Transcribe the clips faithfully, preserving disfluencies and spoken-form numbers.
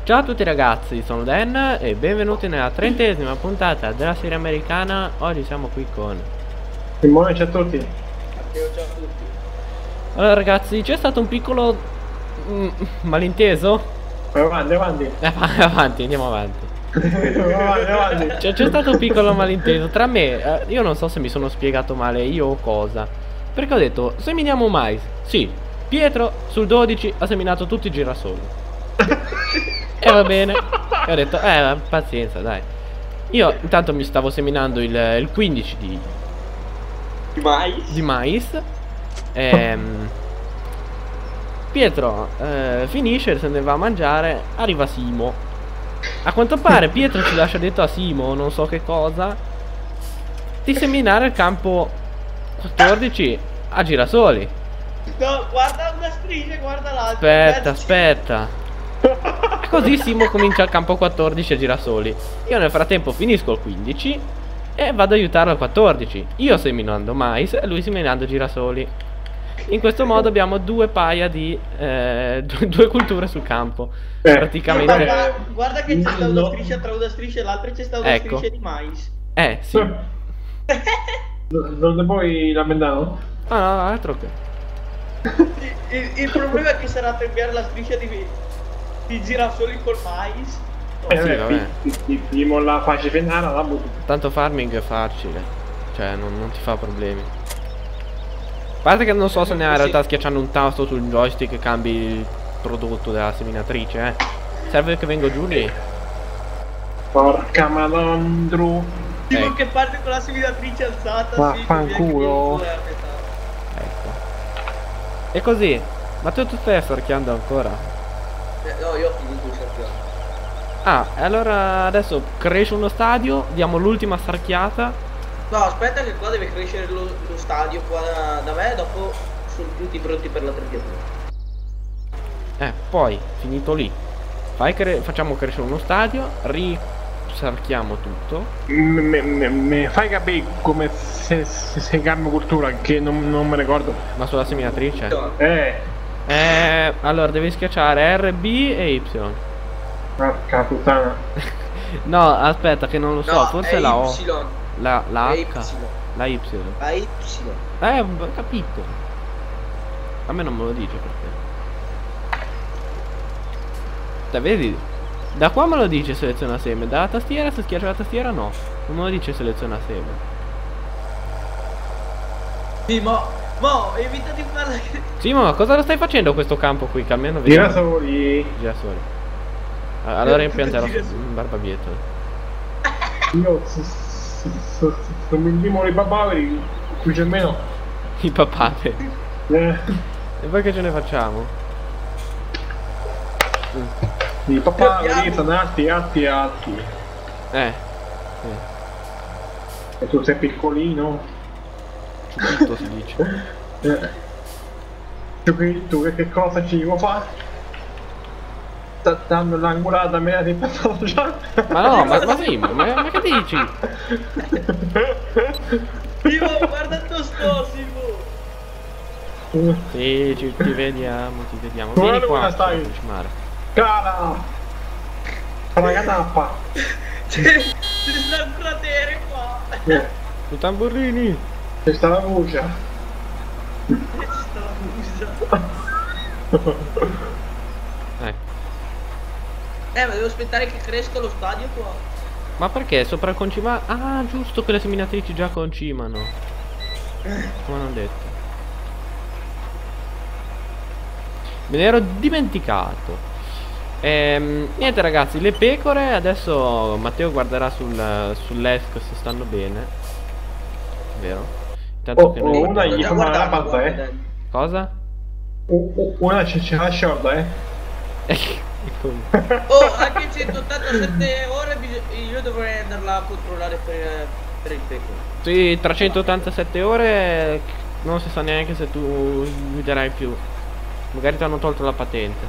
Ciao a tutti ragazzi, sono Dan e benvenuti nella trentesima puntata della serie americana. Oggi siamo qui con Simone, ciao a tutti. Ciao a tutti. Allora ragazzi, c'è stato un piccolo mm, malinteso. Avanti, avanti. Eh, avanti, andiamo avanti. avanti, avanti. C'è stato un piccolo malinteso tra me, eh, io non so se mi sono spiegato male io o cosa. Perché ho detto, seminiamo mais. Sì, Pietro sul dodici ha seminato tutti i girasoli. E va bene. E ho detto, eh, pazienza, dai. Io intanto mi stavo seminando il, il quindici di, Di mais? di mais. Ehm, Pietro eh, finisce, se ne va a mangiare. Arriva Simo. A quanto pare Pietro ci lascia detto a Simo, non so che cosa, di seminare il campo quattordici a girasoli. No, guarda una striscia, guarda l'altra. Aspetta, aspetta. Così Simo comincia il campo quattordici a girasoli. Io nel frattempo finisco il quindici e vado ad aiutarlo al quattordici. Io seminando mais e lui seminando girasoli. In questo modo abbiamo due paia di eh, due culture sul campo. Eh. Praticamente. Guarda, guarda che c'è stata No. una striscia tra una striscia e l'altra, c'è stata una Ecco. striscia di mais. Eh sì. Non non te puoi lamentare, no? Ah no, altro che. Il, il problema è che sarà a cambiare la striscia di, di girasoli col mais. No. Eh, sì, vabbè. Primo la fase finale, la butto. Tanto farming è facile. Cioè non, non ti fa problemi. A parte che non so se ne ha in realtà schiacciando un tasto sul joystick cambi il prodotto della seminatrice, eh. Serve che vengo giù lì. Porca madondru. Tipo Ecco. che parte con la seminatrice alzata. Vaffanculo. Sì, Ecco. E così. Ma tu, tu stai sarchiando ancora? eh, no, io ho finito il sarchiato. Ah, e allora adesso cresce uno stadio, diamo l'ultima sarchiata. No, aspetta che qua deve crescere lo, lo stadio qua da, da me, dopo sono tutti pronti per la triatura. Eh, poi, finito lì, fai cre facciamo crescere uno stadio, risarchiamo tutto. Mi fai capire come se, se, se cambia cultura, che non, non me ricordo. Ma sulla seminatrice? Eh, Eh, allora devi schiacciare R, B e Y. porca puttana. No, aspetta che non lo so, No, forse è la O. Y. La, la È H. Y. La Y. La Y. Eh, ho capito. A me non me lo dice perché. Cioè, vedi? Da qua me lo dice seleziona seme. Dalla tastiera, se schiaccia la tastiera no. Non me lo dice seleziona seme. Sì, ma, ma evita di farla. Sì, ma cosa lo stai facendo questo campo qui? Che almeno vediamo. Girasoli. Girasoli. Ah, allora impianterò un barbabietolo. Io sono il primo dei papaveri, qui c'è meno. I papate. Eh, E poi che ce ne facciamo? I papaveri sono alti, alti, alti. Eh. Sì. E tu sei piccolino. Ciucchito si dice. Eh. Tu, che- tu che, che cosa ci vuoi fare? Sta dando l'angolata a me di già. Ma no, ma, ma sì, ma, ma che dici? Simo, guarda il tuo sto, Simo. Sì, ci, ti vediamo, ti vediamo. Guarda Vieni qua, come stai. Cimare. Cara! Raga tappa! C'è c'è sta un cratere qua. Eh, I tamburini. c'è sta la voce. C'è sta la musa. Ecco. Eh, ma devo aspettare che cresca lo stadio qua. Ma perché sopra il concimare? Ah, giusto che le seminatrici già concimano. Come hanno detto. Me ne ero dimenticato. Ehm, niente ragazzi, le pecore. Adesso Matteo guarderà sul, sull'esc se stanno bene. Vero? Intanto Oh, che oh, noi una guardiamo- gli fa male la panza, eh. Cosa? Oh, oh, una c'è c'è la sciorda, eh. Oh, anche centottantasette ore bis- io dovrei andarla a controllare per, per il pecore. Sì, trecentottantasette ore. Non si sa neanche se tu guiderai più. Magari ti hanno tolto la patente.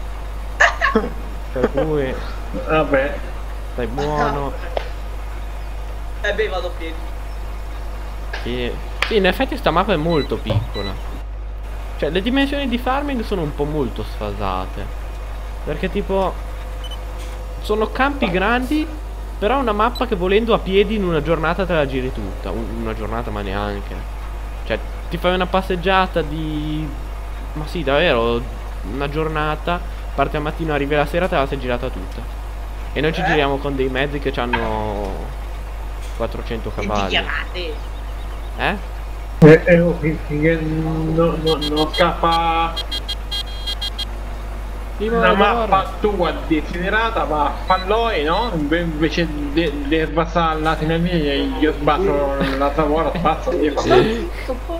Per cui Vabbè. stai buono. Eh beh, vado a piedi. Sì, sì, in effetti sta mappa è molto piccola. Cioè le dimensioni di farming sono un po' molto sfasate. Perché tipo sono campi grandi, però è una mappa che volendo a piedi in una giornata te la giri tutta. Un- una giornata ma neanche. Cioè ti fai una passeggiata di... ma sì davvero, una giornata, parti al mattino, arrivi la sera, te la sei girata tutta. E noi ci Eh? giriamo con dei mezzi che hanno quattrocento E ti cavalli. chiamate? Eh? E, e oh, fin- finché non no, non scappa Prima una lavoro. mappa tua desiderata, va a falloi, no? Inve- Invece di di sbassare la tina mia, io sbasso la lavoro, sbasso io faccio.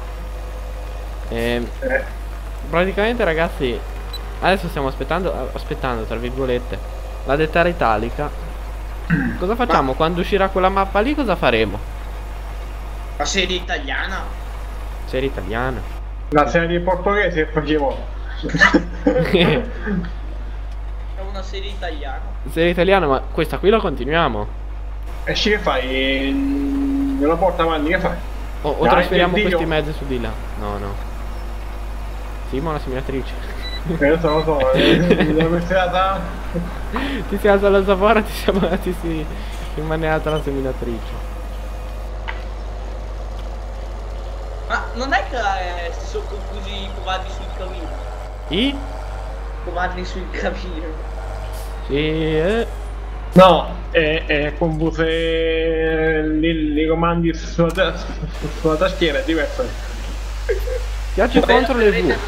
Ehm, Eh, praticamente ragazzi, adesso stiamo aspettando, aspettando tra virgolette, la dettare italica. Cosa facciamo? Quando uscirà quella mappa lì cosa faremo? La serie italiana? Serie italiana. la serie portoghese facevo. È una serie italiana. Serie italiana, ma questa qui la continuiamo. E sci che fai? Non la porta avanti, che fai? O, o Dai, trasferiamo che questi Dio. mezzi su di là. No, no. Sì, ma una seminatrice. Eh, lo so, lo so, eh, la questione Ti si alza la zavora, ti si, ti si rimane alta la seminatrice. Ma non è che eh, si sono confusi i comandi sul camino? I? Comandi sul camino. Sì, eh. No, è, è confuse li, li comandi sulla, ta- su- sulla tastiera, è diverso. Piace contro le V.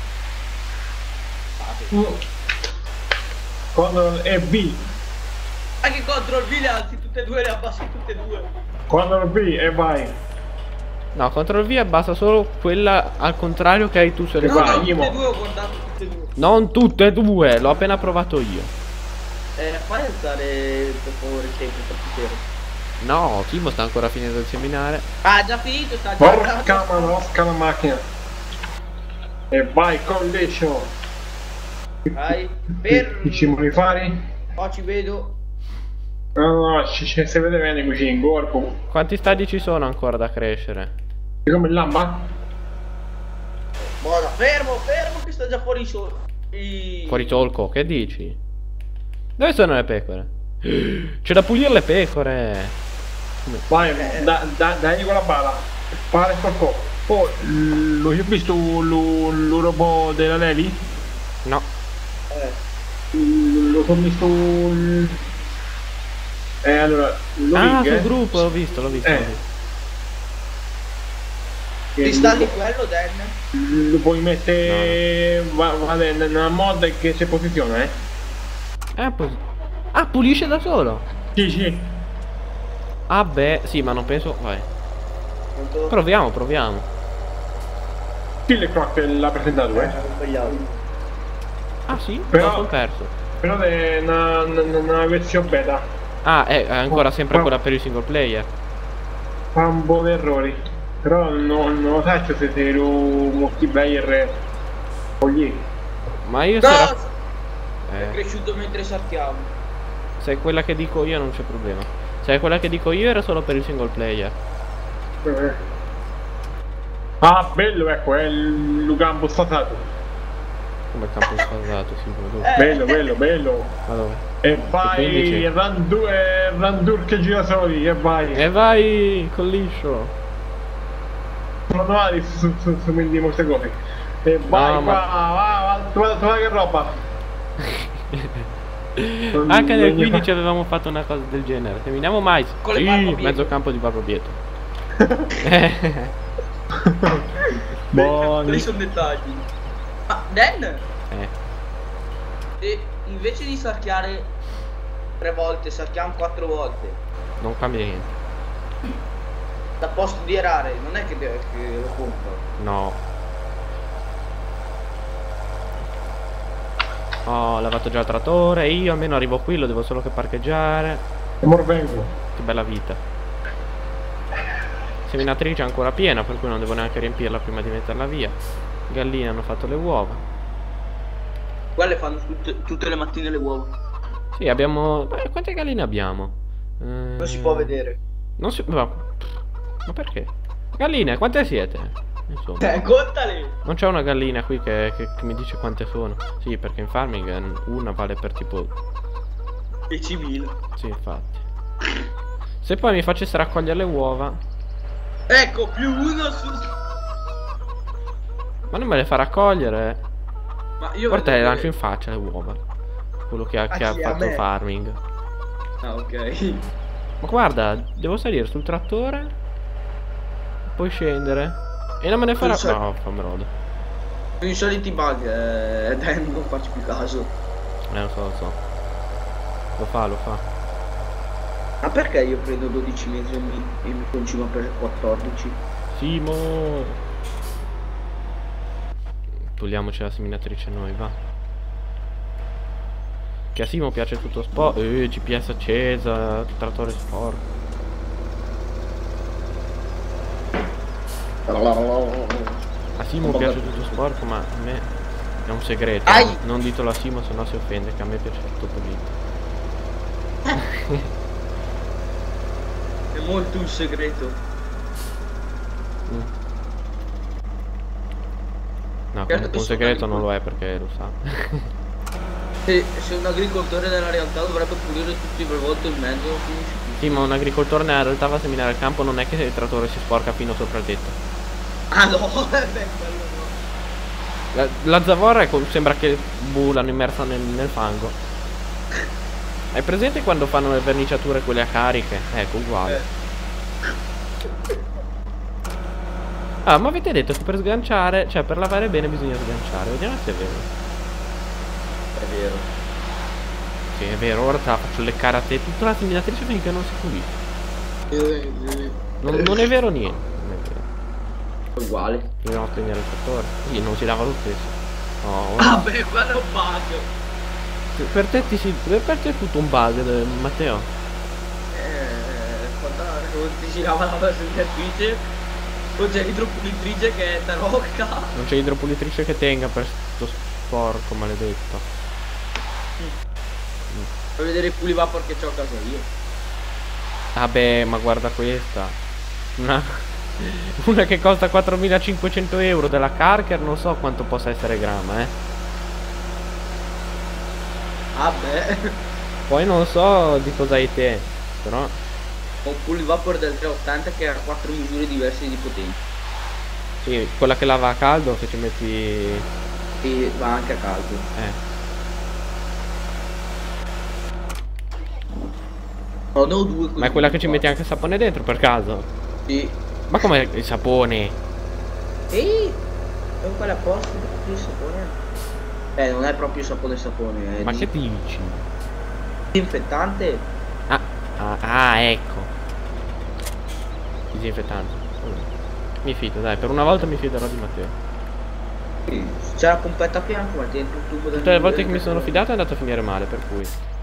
Control e B, Anche control V le alzi tutte e due, le abbassi tutte e due. Control B e vai. No, CTRL V abbassa solo quella al contrario che hai tu sulle No, Vai, no, file. tutte Imo. e due ho guardato tutte e due. Non tutte e due, l'ho appena provato io. Eh, fai alzare per favore sempre per piacere. No, Timo sta ancora finendo il seminare. Ah, già finito, sta già Porca manosca la macchina. E vai con liscio. Vai, per... Ti ci vuoi fare? Oh, ci vedo. No, no, ci, ci si vede bene così in corpo. Quanti stadi ci sono ancora da crescere? È come il lamba? Buona, fermo, fermo che sta già fuori solo. I... Fuori tolco, che dici? Dove sono le pecore? C'è da pulire le pecore. Vai, da, da, dai con la bala. Pare qualcosa. Oh, lo, io ho visto lo, lo robot della Levi? No. Eh. Lo ho visto... il- Eh, allora, lo Ah, link, sul eh. gruppo, l'ho visto, l'ho visto. Eh. l'ho visto. Che Ti sta lo- di quello, Dan? Lo puoi mettere... va- Vale, nella mod che si posiziona, eh. Ah, pos- ah, pulisce da solo. Sì, sì. Ah beh, sì, ma non penso. Vai. Pronto? Proviamo, proviamo. Killer Croc l'ha presentato, eh. Ho sbagliato. Ah sì? Però- Però... sono perso. Però è una, una, una versione beta. Ah, è è ancora sempre Oh. quella per il single player. Fa un po' di errori. Però non, non lo faccio se sei un multiplayer o lì. Ma io No! se era... È eh, cresciuto mentre sarchiamo. se è quella che dico io non c'è problema. Se è quella che dico io era solo per il single player. Eh. Ah, bello, ecco, è il campo sfatato. Come il campo sfasato, sì, come tu. Eh. Bello, bello, bello. Ma dove? E vai, quindici. Randur, eh, Randur che gira soli, e vai. E vai col liscio. Sono nuovi su, su, su quindi molte cose. E vai No, qua, ma- va, va, guarda, guarda che roba. Non- Anche nel non gli quindici fa- avevamo fatto una cosa del genere. Terminiamo mai. Con le Sì, barbabietole. mezzo campo di barbabietole. Eh, Buoni. Quelli sono dettagli. Ma Dan, eh. se invece di sarchiare tre volte, sarchiamo quattro volte, Non cambia niente. da posto di errare, non è che, deve, che lo compro. No. Ho lavato già il trattore. Io almeno arrivo qui, lo devo solo che parcheggiare. Amor vengo. Che bella vita. Seminatrice ancora piena, per cui non devo neanche riempirla prima di metterla via. Galline hanno fatto le uova. Quelle fanno tutte, tutte le mattine le uova. Sì, abbiamo... Beh, quante galline abbiamo? Eh, Non si può vedere. Non si... Ma, ma perché? Galline, quante siete? Insomma. Eh, contale! Non c'è una gallina qui che, che- che mi dice quante sono. Sì, perché in farming eh, una vale per tipo diecimila. Sì, infatti. Se poi mi facesse raccogliere le uova. Ecco, più uno su... Ma non me le fa raccogliere. Ma io Porta vedo le che- lancio in faccia le uova. Quello che ha, Ah, che ha sì, a fatto me. farming. Ah, ok. Ma guarda, devo salire sul trattore. Poi scendere. E non me ne farà. Tu sai- No, fammelo. I soliti bug, eh, dai, non faccio più caso. Eh, lo so, lo so. Lo fa, lo fa. Ma perché io prendo dodici mesi e mi, e mi continuo a prendere quattordici? Simo. Togliamoci la seminatrice noi, va. Che a Simo piace tutto sporco. Eh, G P S accesa, trattore sporco. A Simo piace tutto sporco, ma a me è un segreto. Ai! Non ditelo a Simo, se no si offende, che a me piace tutto pulito. È molto un segreto. Mm. No, Certo comunque che un sono segreto non agricol- lo è perché lo sa. Se, se un agricoltore nella realtà dovrebbe pulire tutti le volte in mezzo, non finisce più. Sì, ma un agricoltore nella realtà va a seminare il campo, non è che il trattore si sporca fino sopra il tetto. Ah no, beh, quello no. La, la zavorra è co- sembra che buh, l'hanno immersa nel, nel fango. Hai presente quando fanno le verniciature quelle a cariche? Ecco, uguale. Eh. Ah, ma avete detto che per sganciare, cioè per lavare bene bisogna sganciare. Vediamo se è vero. È vero. Sì, è vero, ora te la faccio leccare a te tutta la seminatrice finché non si pulisce. Eh, eh, Non, non è vero niente. Non è vero. È uguale. Dobbiamo spegnere il trattore. Quindi non si lava lo stesso. Oh, ora- Ah beh, quello è un bug. Per te, ti si, per te è tutto un bug, eh, Matteo. Eh, quando non ti si lava la seminatrice, poi c'è l'idropulitrice che è tarocca. Non c'è idropulitrice che tenga per sto sporco maledetto. Fai vedere il pulivapor che c'ho a casa io. Vabbè, ma guarda questa. Una, una che costa quattromilacinquecento euro della Carker, non so quanto possa essere gramma, eh. Ah beh. Poi non so di cosa hai te, però. Ho un pulivapor del trecentottanta che ha quattro misure diverse di potenza. Sì, quella che lava a caldo, che ci metti. E va anche a caldo. Eh. Oh, no, due Ma è quella che ci metti anche il sapone dentro, per caso? Sì. Ma com'è il sapone? Ehi, è quella posta di sapone. Eh, non è proprio sapone sapone, è Ma di- che dici? disinfettante. Ah, ah, ah, ecco. Disinfettante. Mm. Mi fido, dai, per una volta mi fiderò di Matteo. Sì, c'è la pompetta a fianco, ma dentro un tubo del Tutte le volte che mi sono fidato è andato a finire male, per cui.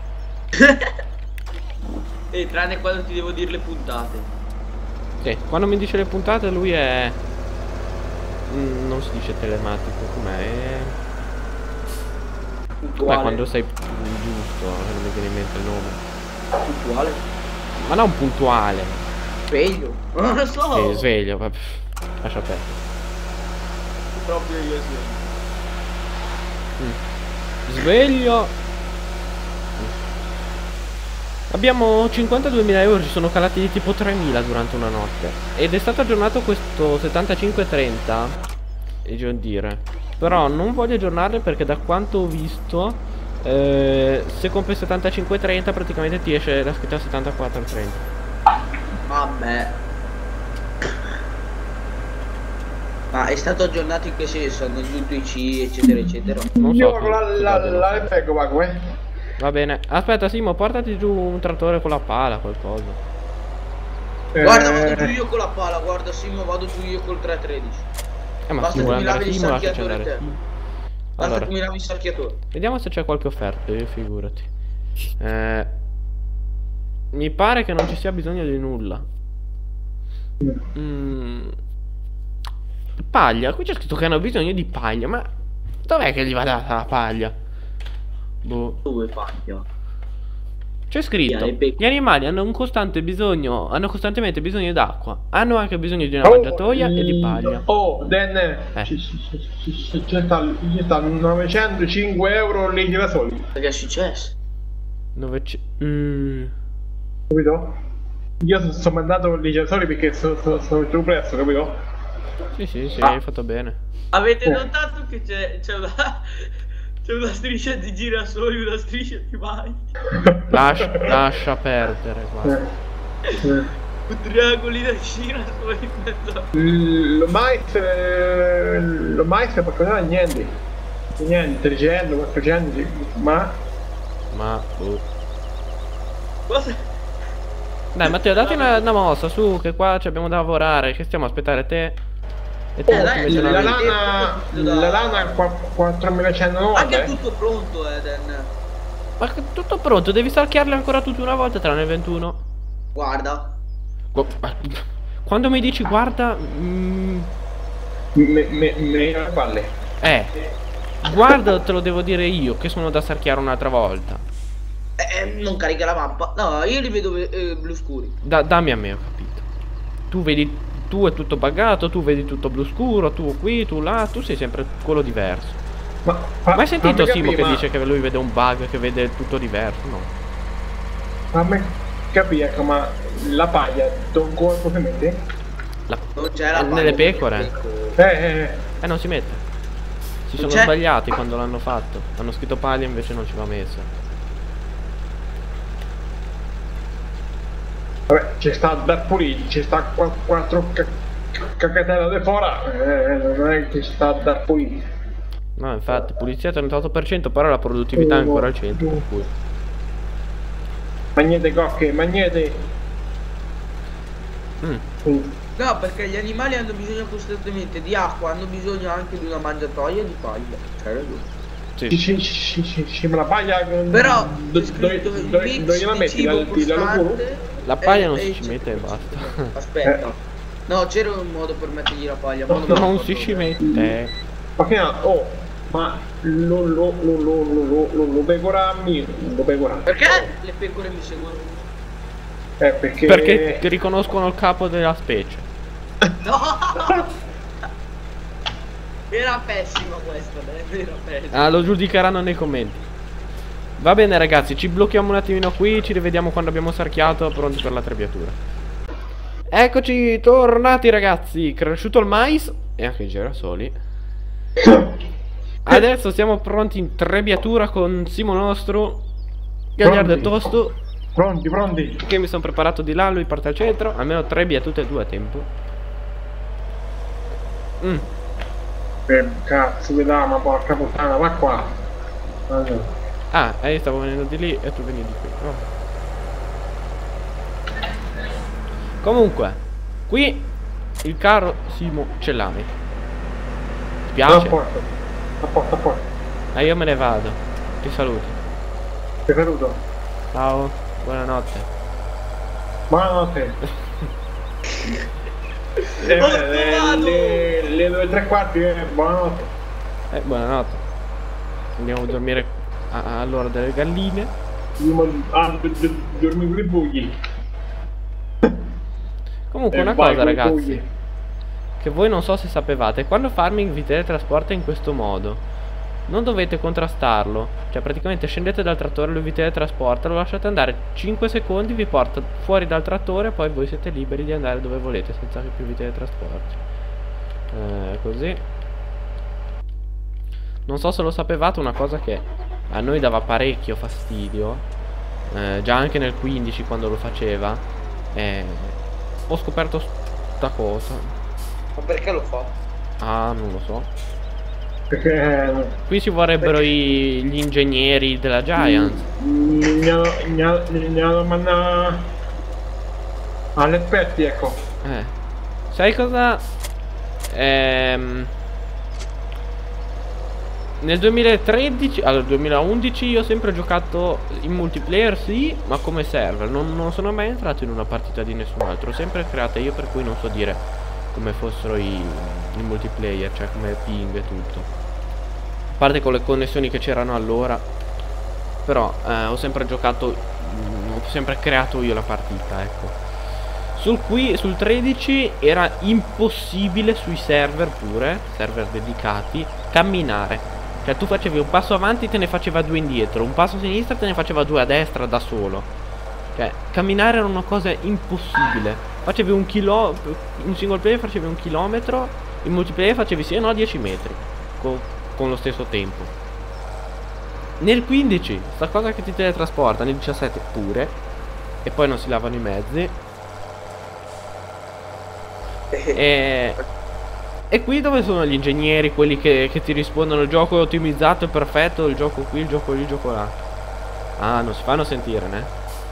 E tranne quando ti devo dire le puntate. Sì, quando mi dice le puntate lui è. Mm, non si dice telematico, com'è? È... Puntuale. Beh, quando sei giusto, non mi viene in mente il nome. Puntuale. Ma non puntuale. Sveglio. Non lo so. Sì, sveglio, vabbè. Lascia perdere. Proprio io sveglio. Mm. Sveglio. Abbiamo cinquantaduemila euro, ci sono calati di tipo tremila durante una notte. Ed è stato aggiornato questo settantacinque trenta. E già dire. Però non voglio aggiornarle perché da quanto ho visto eh, se compri il settantacinque trenta praticamente ti esce la scritta settantaquattro trenta. Vabbè. Ma è stato aggiornato in che senso? Hanno aggiunto i C eccetera eccetera. Non so. Io che- con la, che la, abbiano la fatto. F qua come? Va bene. Aspetta Simo, portati giù un trattore con la pala, qualcosa. Guarda, vado Eh, giù io con la pala, guarda Simo, vado giù io col tre tredici. Eh ma Basta se vuole che mi andare lavi il Simo, lasciaci sarchiatore andare te. Simo. Basta Allora, che mi lavi il sarchiatore. vediamo se c'è qualche offerta, eh, figurati. Eh, mi pare che non ci sia bisogno di nulla. Mm. Paglia, qui c'è scritto che hanno bisogno di paglia, ma dov'è che gli va data la paglia? Boh. Dove paglia? C'è scritto, Via, le pecore. gli animali hanno un costante bisogno, hanno costantemente bisogno d'acqua, hanno anche bisogno di una oh, mangiatoia e di paglia. Oh, Dan, Eh. ci- ci- ci- ci- ci- c'è sta, ci sta novecentocinque euro lì da soli. Che è successo? Dove c'è... Mm. Capito? Io sto mandando i giratori perché sono, sono, sono più presto, capito? Sì, sì, sì, Ah. hai fatto bene. Avete Eh. notato che c'è c'è una, c'è una striscia di girasoli, una striscia di mai. Lascia, lascia perdere, guarda. Eh. Eh. Un triangolino di girasoli in mezzo. Lo mais, eh, lo mais per cosa niente, niente, trecento, quattrocento, ma Ma... boh. Cosa? Dai Matteo, dati una, una mossa, su, che qua ci abbiamo da lavorare, che stiamo a aspettare te. E tu Eh, ti dai, metti una la vita. lana, la lana quattromilacentonovanta, Anche eh? tutto pronto, Eden. Ma che- tutto pronto, devi sarchiarli ancora tutti una volta tranne il ventuno. Guarda. Gu- ma- Quando mi dici guarda... mm, Me, me, me le palle. eh, guarda te lo devo dire io, che sono da sarchiare un'altra volta. Eh, non carica la mappa. No, io li vedo eh, blu scuri. Da- dammi a me, ho capito. Tu vedi, tu è tutto buggato, tu vedi tutto blu scuro, tu qui, tu là, tu sei sempre quello diverso. Ma, fa, Ma hai sentito fammi Simo capire, che ma- dice che lui vede un bug, che vede tutto diverso? No. Fammi capire come la paglia d'un corpo si mette? La- Non c'è la eh, paglia nelle delle pecore. Eh, eh, Eh, non si mette. Si Non sono c'è? sbagliati quando l'hanno fatto. Hanno scritto paglia invece non ci va messa. vabbè, ci sta da pulire, ci sta qua, quattro ca- cacatelle di fora, eh, non è che ci sta da pulire. No, infatti, pulizia trentotto per cento, però la produttività è ancora al cento, per cui... Magnete cocche, magnete. Mm. Mm. No, perché gli animali hanno bisogno costantemente di acqua, hanno bisogno anche di una mangiatoia e di paglia. C'hai ragione. Sì. Ci, ci, ci, ci, ci me la paglia. Però do- è scritto dove- il dove- mix dove gliela di metti? cibo La- ti la lavoro? costante. La paglia e- non e si il ci cibo mette e costante. basta. Aspetta. No, c'era un modo per mettergli la paglia. ma non mi Non ricordo. si ci mette. Ma che no, oh, ma lo lo lo lo lo lo lo lo pecora mio, lo pecora. Perché le pecore mi seguono? Eh, perché... Perché ti riconoscono il capo della specie. No! Era pessima questa, eh, era pessima. Ah, lo giudicheranno nei commenti. Va bene ragazzi, ci blocchiamo un attimino qui, ci rivediamo quando abbiamo sarchiato, pronti per la trebbiatura. Eccoci, tornati ragazzi, cresciuto il mais e anche i girasoli. Adesso siamo pronti in trebbiatura con Simo nostro, Gagliardo e Pronti. Tosto, Pronti, pronti. che mi sono preparato di là, lui parte al centro, almeno trebbia tutte e due a tempo. Mm. Eh, cazzo di dama, porca puttana, va qua. Allora. Ah, e io stavo venendo di lì e tu veni di qui. Oh. Comunque, qui il caro Simo ce l'hai. Ti A piace? posto, a posto, a posto. Ah, io me ne vado. Ti saluto. Ti saluto. Ciao, buonanotte. Buonanotte. Eh, Ho le, trovato! le, le due e tre quarti, eh, buonanotte. Eh, buonanotte. Andiamo a dormire a- all'ora delle galline. Io ah, d- d- dormi con i bugli. Comunque Eh, una vai cosa coi ragazzi, bugli. che voi non so se sapevate, quando farming vi teletrasporta in questo modo, non dovete contrastarlo. Cioè praticamente scendete dal trattore, lui vi teletrasporta, lo lasciate andare cinque secondi, vi porta fuori dal trattore, poi voi siete liberi di andare dove volete senza che più vi teletrasporti. Eh, così. Non so se lo sapevate, una cosa che a noi dava parecchio fastidio, eh, già anche nel quindici quando lo faceva, eh, ho scoperto sta cosa. Ma perché lo fa? Ah, non lo so. Perché eh, Qui ci vorrebbero i, gli ingegneri della Giants. mi hanno mi hanno- mi hanno mandato all'esperti, ecco. Eh. Sai cosa? Ehm, nel duemilatredici, allora duemilaundici io ho sempre giocato in multiplayer, sì, ma come server. Non, non sono mai entrato in una partita di nessun altro. Ho sempre creata io, per cui non so dire come fossero i, i multiplayer, cioè come ping e tutto. A parte con le connessioni che c'erano allora. Però eh, ho sempre giocato, mm, ho sempre creato io la partita, ecco. Sul qui, sul tredici era impossibile sui server pure, server dedicati, camminare. Cioè tu facevi un passo avanti, te ne faceva due indietro, un passo a sinistra te ne faceva due a destra da solo. Cioè camminare era una cosa impossibile. Facevi un chilometro, in single player facevi un chilometro, in multiplayer facevi sì e no dieci metri con, con lo stesso tempo. Nel quindici sta cosa che ti teletrasporta, nel diciassette pure, e poi non si lavano i mezzi. E, e qui dove sono gli ingegneri, quelli che, che ti rispondono il gioco è ottimizzato, è perfetto, il gioco qui, il gioco lì, il gioco là. Ah, non si fanno sentire, né?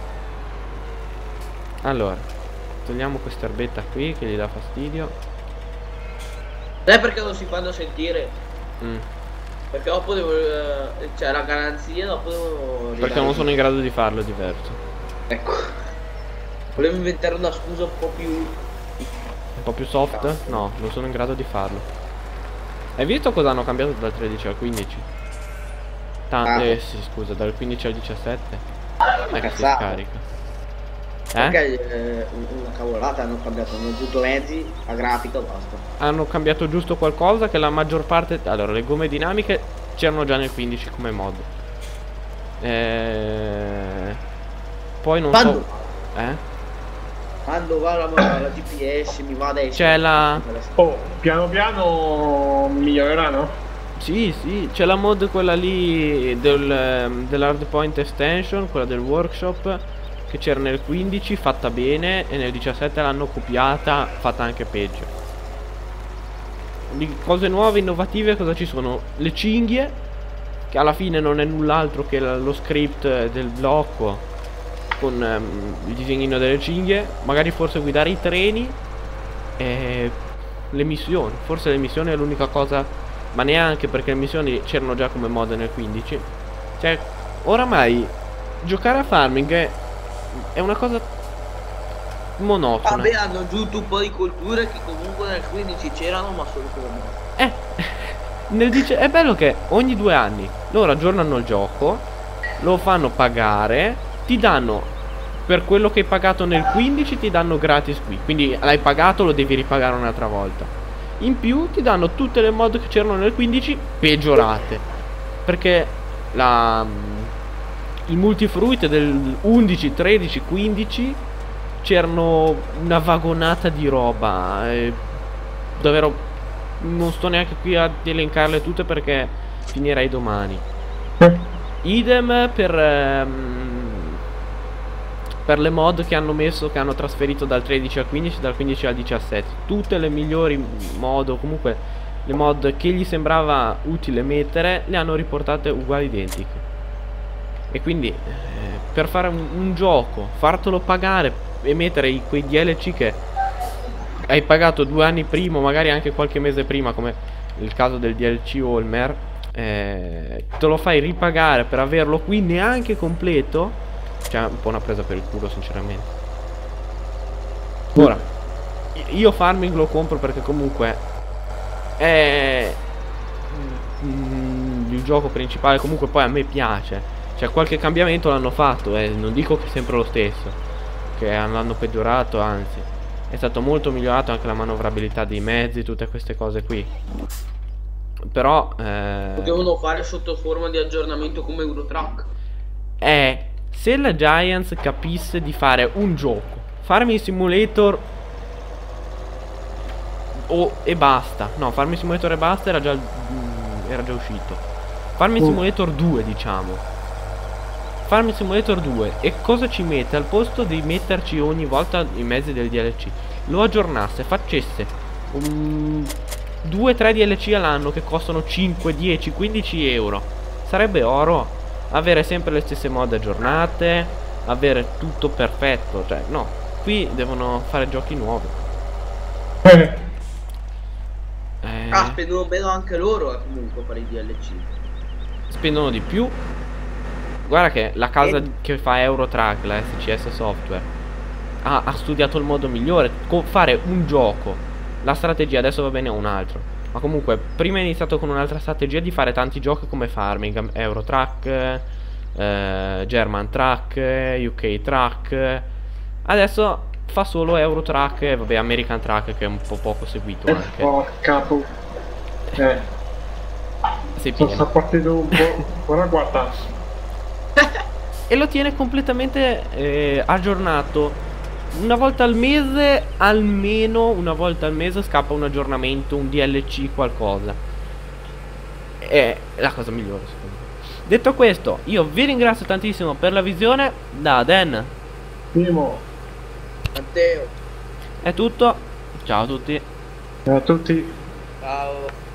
Allora, togliamo questa erbetta qui che gli dà fastidio. Sai perché non si fanno sentire? Mm. Perché dopo devo... Eh, cioè la garanzia dopo devo... Perché non sono in grado di farlo, è diverso. Ecco. Volevo inventare una scusa un po' più... Un po' più soft? No, non sono in grado di farlo. Hai visto cosa hanno cambiato dal tredici al quindici? Ta Ah. Eh sì, scusa, dal quindici al diciassette. Eh che si Cazzato. scarica. Eh? Perché eh, una cavolata hanno cambiato, hanno aggiunto mezzi, la grafica, basta. Hanno cambiato giusto qualcosa che la maggior parte... Allora, le gomme dinamiche c'erano già nel quindici come mod. Eh... Poi non Quando? so... Eh? Quando va la, la G P S mi va adesso. C'è la... Oh, piano piano miglioreranno? Sì, sì, c'è la mod quella lì del, ehm, dell'Hardpoint Extension, quella del workshop, che c'era nel quindici, fatta bene, e nel diciassette l'hanno copiata, fatta anche peggio. Di cose nuove, innovative, cosa ci sono? Le cinghie, che alla fine non è null'altro che la- lo script del blocco con ehm, il disegnino delle cinghie, magari forse guidare i treni e le missioni. Forse le missioni è l'unica cosa, ma neanche, perché le missioni c'erano già come mod nel quindici. Cioè, oramai giocare a farming è, è una cosa monotona. Vabbè, hanno aggiunto un po' di culture che comunque nel quindici c'erano, ma solo come. Eh, nel dice è bello che ogni due anni loro aggiornano il gioco, lo fanno pagare, ti danno per quello che hai pagato nel quindici, ti danno gratis qui. Quindi l'hai pagato, lo devi ripagare un'altra volta. In più ti danno tutte le mod che c'erano nel quindici peggiorate, perché la il multifruit del undici, tredici, quindici c'erano una vagonata di roba, eh, davvero non sto neanche qui ad elencarle tutte perché finirei domani. Idem per ehm, per le mod che hanno messo, che hanno trasferito dal tredici al quindici, dal quindici al diciassette. Tutte le migliori mod, o comunque le mod che gli sembrava utile mettere, le hanno riportate uguali, identiche. E quindi eh, per fare un, un gioco, fartelo pagare e mettere i, quei D L C che hai pagato due anni prima, magari anche qualche mese prima, come il caso del D L C Olmer, eh, te lo fai ripagare per averlo qui neanche completo. Cioè un po' una presa per il culo, sinceramente. Ora, io farming lo compro perché comunque è mm, il gioco principale, comunque poi a me piace. Cioè qualche cambiamento l'hanno fatto, eh, non dico che è sempre lo stesso, che l'hanno peggiorato, anzi è stato molto migliorato anche la manovrabilità dei mezzi, tutte queste cose qui. Però eh, Potevano fare sotto forma di aggiornamento come Eurotrack. è se la Giants capisse di fare un gioco, Farming Simulator o e basta. No, Farming Simulator e basta era già mm, era già uscito. Farming Oh. Simulator due, diciamo. Farming Simulator due, e cosa ci mette al posto di metterci ogni volta i mezzi del D L C? Lo aggiornasse, facesse un due tre D L C all'anno che costano cinque, dieci, quindici euro. Sarebbe oro. Avere sempre le stesse mod aggiornate, avere tutto perfetto. Cioè no, qui devono fare giochi nuovi. Eh, eh, Ah, spendono bene anche loro eh, comunque per i D L C. Spendono di più. Guarda che la casa che fa Eurotrack, la S C S Software, ha, ha studiato il modo migliore. Co- fare un gioco, la strategia adesso va bene a un altro, ma comunque prima è iniziato con un'altra strategia di fare tanti giochi come Farming, Eurotrack, eh, German Track, U K Track. Adesso fa solo Eurotrack e vabbè American Track, che è un po' poco seguito eh, anche. porca pu- eh. sei Sono pieno. partito un po'. Ora guarda. E lo tiene completamente eh, aggiornato. Una volta al mese, almeno una volta al mese scappa un aggiornamento, un D L C, qualcosa. È la cosa migliore secondo me. Detto questo, io vi ringrazio tantissimo per la visione. Da Dan Primo. Matteo. è tutto. Ciao a tutti. Ciao a tutti. Ciao.